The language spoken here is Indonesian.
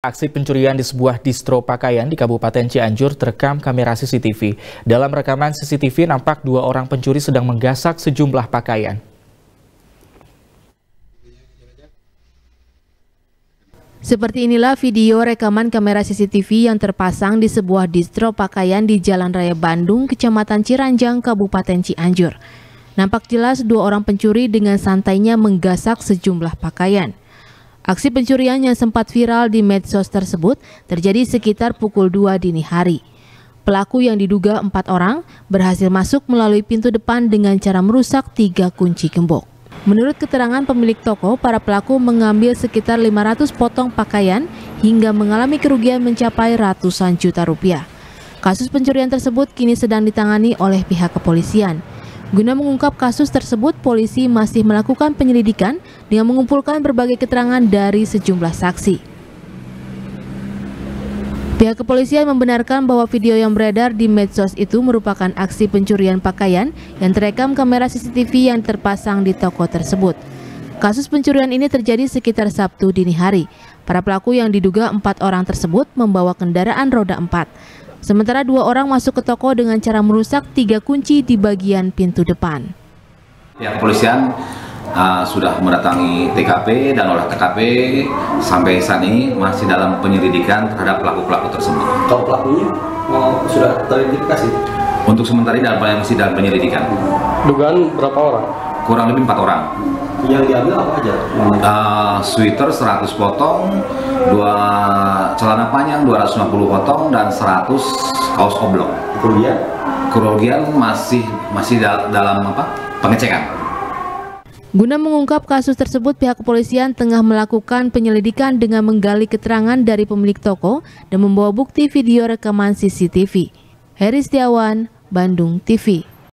Aksi pencurian di sebuah distro pakaian di Kabupaten Cianjur terekam kamera CCTV. Dalam rekaman CCTV nampak dua orang pencuri sedang menggasak sejumlah pakaian. Seperti inilah video rekaman kamera CCTV yang terpasang di sebuah distro pakaian di Jalan Raya Bandung, Kecamatan Ciranjang, Kabupaten Cianjur. Nampak jelas dua orang pencuri dengan santainya menggasak sejumlah pakaian. Aksi pencurian yang sempat viral di medsos tersebut terjadi sekitar pukul 2 dini hari. Pelaku yang diduga 4 orang berhasil masuk melalui pintu depan dengan cara merusak 3 kunci gembok. Menurut keterangan pemilik toko, para pelaku mengambil sekitar 500 potong pakaian hingga mengalami kerugian mencapai ratusan juta rupiah. Kasus pencurian tersebut kini sedang ditangani oleh pihak kepolisian. Guna mengungkap kasus tersebut, polisi masih melakukan penyelidikan dengan mengumpulkan berbagai keterangan dari sejumlah saksi. Pihak kepolisian membenarkan bahwa video yang beredar di medsos itu merupakan aksi pencurian pakaian yang terekam kamera CCTV yang terpasang di toko tersebut. Kasus pencurian ini terjadi sekitar Sabtu dini hari. Para pelaku yang diduga 4 orang tersebut membawa kendaraan roda 4. Sementara 2 orang masuk ke toko dengan cara merusak 3 kunci di bagian pintu depan. Pihak kepolisian sudah mendatangi TKP dan olah TKP sampai saat ini masih dalam penyelidikan terhadap pelaku-pelaku tersebut. Kalau pelakunya sudah teridentifikasi? Untuk sementara ini masih dalam penyelidikan. Dugaan berapa orang? Kurang lebih 4 orang. Yang diambil apa aja? Sweater 100 potong, 2 celana panjang 250 potong, dan 100 kaos oblong. Kerugian masih dalam pengecekan. Guna mengungkap kasus tersebut, pihak kepolisian tengah melakukan penyelidikan dengan menggali keterangan dari pemilik toko dan membawa bukti video rekaman CCTV. Heri Setiawan, Bandung TV.